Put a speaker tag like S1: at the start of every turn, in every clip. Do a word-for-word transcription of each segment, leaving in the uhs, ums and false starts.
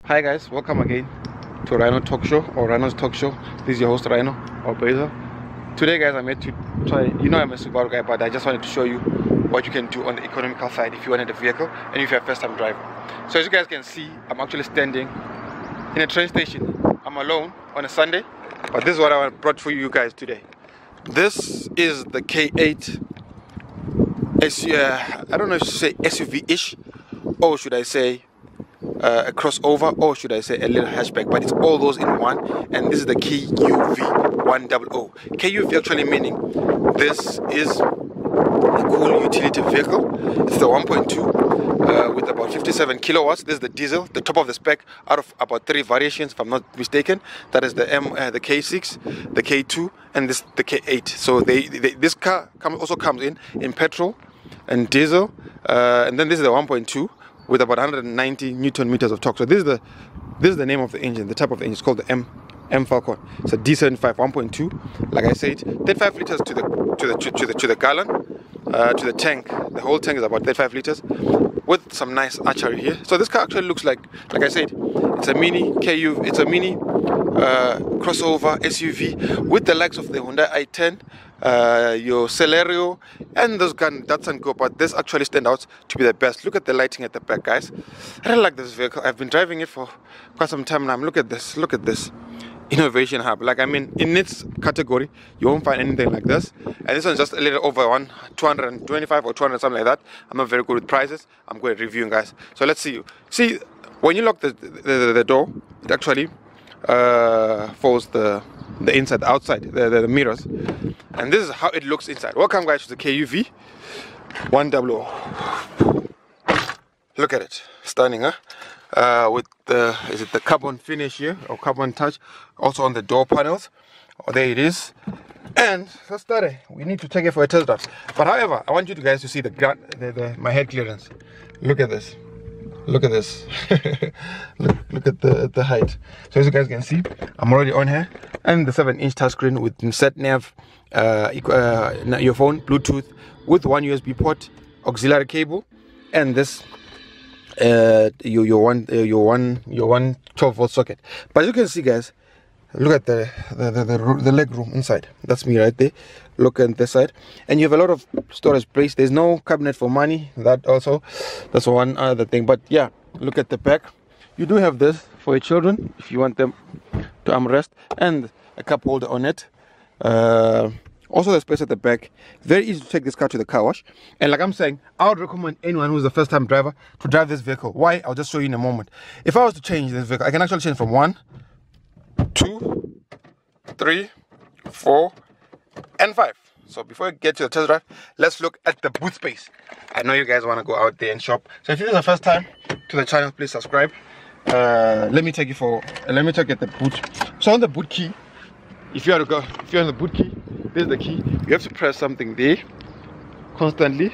S1: Hi guys, welcome again to Rhino Talk Show or Rhino's Talk Show. This is your host Rhino or Basil. Today guys, I'm here to try, you know I'm a Subaru guy, but I just wanted to show you what you can do on the economical side if you wanted a vehicle and if you're a first time driver. So as you guys can see, I'm actually standing in a train station. I'm alone on a Sunday, but this is what I brought for you guys today. This is the K eight S U V, uh, I don't know if you say S U V-ish, or should I say uh, a crossover, or should I say a little hatchback, but it's all those in one, and this is the K U V one hundred. K U V actually meaning this is a cool utility vehicle. It's the one point two uh, with about fifty-seven kilowatts. This is the diesel, the top of the spec, out of about three variations if I'm not mistaken. That is the M, uh, the K six, the K two, and this the K eight. So they, they this car come, also comes in in petrol and diesel, uh, and then this is the one point two with about one hundred ninety newton meters of torque. So this is the this is the name of the engine, the type of the engine. It's called the M M Falcon. It's a D seventy-five one point two. Like I said, thirty-five liters to the to the to, to the to the gallon, uh, to the tank. The whole tank is about thirty-five liters, with some nice archery here. So this car actually looks like, like I said, it's a mini K U V. It's a mini uh, crossover S U V with the likes of the Hyundai i ten, uh, your Celerio, and those gun Datsun Go. But this actually stands out to be the best. Look at the lighting at the back, guys. I really like this vehicle. I've been driving it for quite some time now. Look at this. Look at this. Innovation hub. Like, I mean, in its category you won't find anything like this, and this one's just a little over one two hundred twenty-five or two hundred, something like that. I'm not very good with prices. I'm good at reviewing, guys. So let's see. See, when you lock the the, the, the door, it actually uh, folds the the inside, the outside, the, the, the mirrors, and this is how it looks inside. Welcome guys to the K U V one hundred. Look at it, stunning, huh? Uh, with the, is it the carbon finish here, or carbon touch, also on the door panels. Oh, there it is. And let's start it. We need to take it for a test drive. But however, I want you guys to see the, the, the my head clearance. Look at this. Look at this. look, look at the the height. So as you guys can see, I'm already on here, and the seven inch touchscreen with sat nav, uh, uh, your phone, Bluetooth, with one U S B port, auxiliary cable, and this. Uh, your your one uh, your one your one twelve volt socket. But as you can see, guys, look at the the, the the the leg room inside. That's me right there. Look at this side, and you have a lot of storage space. There's no cabinet for money. That also, that's one other thing. But yeah, look at the back. You do have this for your children if you want them to armrest, and a cup holder on it. Uh, Also the space at the back. Very easy to take this car to the car wash. And like I'm saying, I would recommend anyone who's a first time driver to drive this vehicle. Why? I'll just show you in a moment. If I was to change this vehicle, I can actually change from one, two, three, four, and five. So before I get to the test drive, let's look at the boot space. I know you guys want to go out there and shop. So if this is the first time to the channel, please subscribe. Uh, let me take you for uh, let me take you at the boot. So on the boot key, if you are to go if you're on the boot key, this is the key. You have to press something there constantly.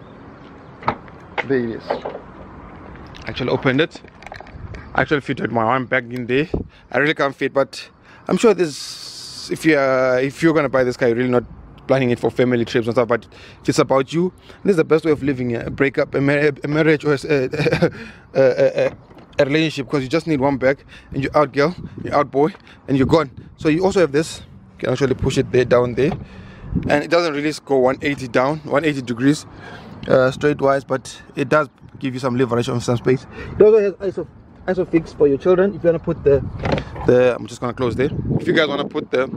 S1: There it is. Actually opened it. Actually fitted my arm back in there. I really can't fit, but I'm sure this, if you are if you're gonna buy this car, you're really not planning it for family trips and stuff, but if it's about you, this is the best way of living a breakup, a, mar a marriage, or a, a, a, a, a relationship, because you just need one bag and you're out, girl, you're out, boy, and you're gone. So you also have this. You can actually push it there, down there, and it doesn't really go one eighty down, one eighty degrees uh, straight wise, but it does give you some leverage on some space. It also has iso isofix for your children. If you want to put the the I'm just gonna close there. If you guys want to put the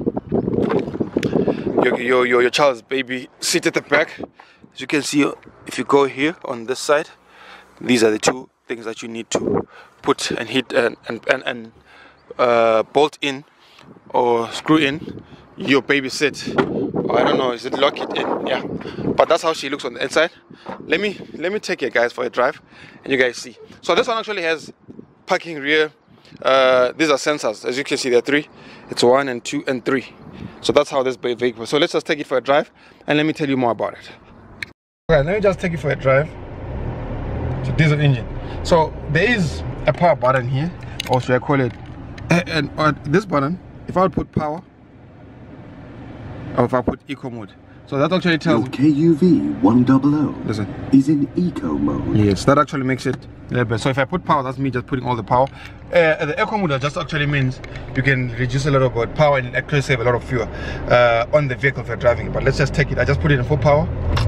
S1: your, your your your child's baby seat at the back, as you can see, if you go here on this side, these are the two things that you need to put and hit and and and, and uh, bolt in or screw in your baby seat. Or I don't know, is it lock it in? Yeah, but that's how she looks on the inside. Let me let me take you guys for a drive and you guys see. So this one actually has parking rear. Uh, these are sensors. As you can see, there are three. It's one and two and three. So that's how this vehicle. So let's just take it for a drive and let me tell you more about it. Alright, let me just take you for a drive. It's a diesel engine. So there is a power button here, or should I call it, and, and uh, this button. If I would put power, or if I put eco mode, So that actually tells
S2: Your K U V one hundred
S1: listen,
S2: is in eco mode.
S1: yes, that actually makes it a little bit. So if I put power, that's me just putting all the power. Uh, the eco mode just actually means you can reduce a little bit power and actually save a lot of fuel uh, on the vehicle if you're driving it. But let's just take it. I just put it in full power.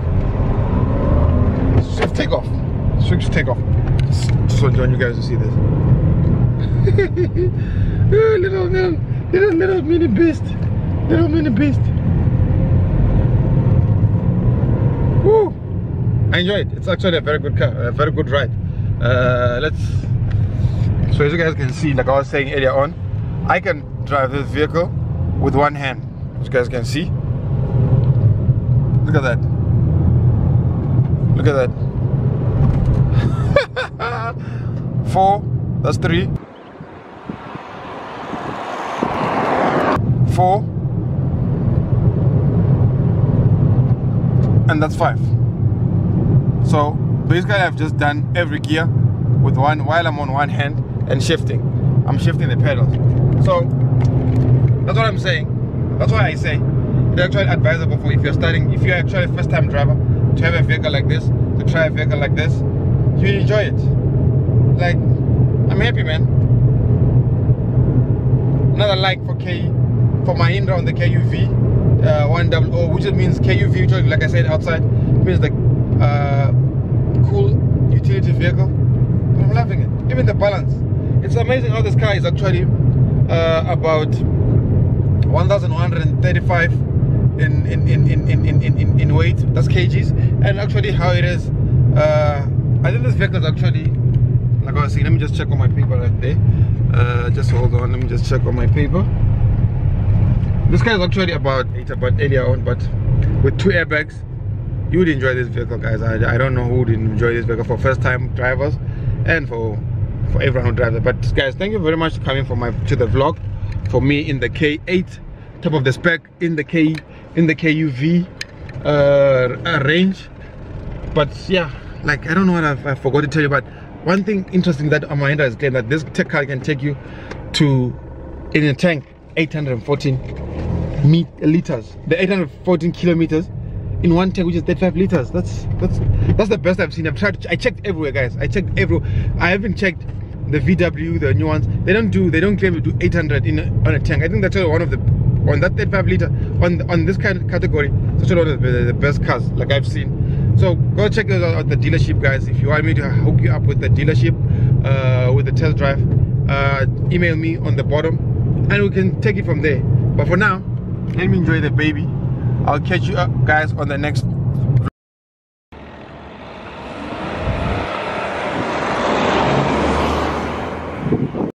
S1: Swift takeoff. Swift takeoff. Just, just want you guys to see this. little, little, little, little mini beast. Little mini beast. Woo! I enjoy it. It's actually a very good car, a very good ride. Uh, let's. So as you guys can see, like I was saying earlier on, I can drive this vehicle with one hand. As you guys can see. Look at that. Look at that. Four. That's three. Four. And that's five. So basically I've just done every gear with one while I'm on one hand and shifting. I'm shifting the pedals. So that's what I'm saying. That's why I say it's actually advisable for if you're starting, if you're actually a first time driver, to have a vehicle like this, to try a vehicle like this. You enjoy it. Like, I'm happy, man. Another like for K for Mahindra on the K U V uh, one hundred, which means K U V, like I said outside, means the uh, cool utility vehicle. But I'm loving it. Even the balance. It's amazing how this car is actually uh, about one thousand one hundred thirty-five in in, in, in, in, in, in in weight. That's kgs. And actually how it is. Uh, I think this vehicle is actually, like I was saying, let me just check on my paper right there. Uh, just hold on, let me just check on my paper. This car is actually about eight about earlier on, but with two airbags, you would enjoy this vehicle, guys. I, I don't know who would enjoy this vehicle for first time drivers and for for everyone who drives it. But guys, thank you very much for coming for my to the vlog for me in the K eight, top of the spec, in the K in the K U V uh, range. But yeah, like I don't know what I've, I forgot to tell you, but one thing interesting that Mahindra has claimed that this tech car can take you to, in a tank, eight hundred fourteen liters, the eight hundred fourteen kilometers in one tank, which is thirty-five liters. That's that's that's the best I've seen. I've tried. To, I checked everywhere, guys. I checked everywhere. I haven't checked the V W, the new ones. They don't do. They don't claim to do eight hundred in a, on a tank. I think that's one of the on that thirty-five liter on on this kind of category. It's actually one of the, the best cars like I've seen. So go check it out at the dealership, guys. If you want me to hook you up with the dealership, uh, with the test drive, uh, email me on the bottom, and we can take it from there. But for now, let me enjoy the baby. I'll catch you up, guys, on the next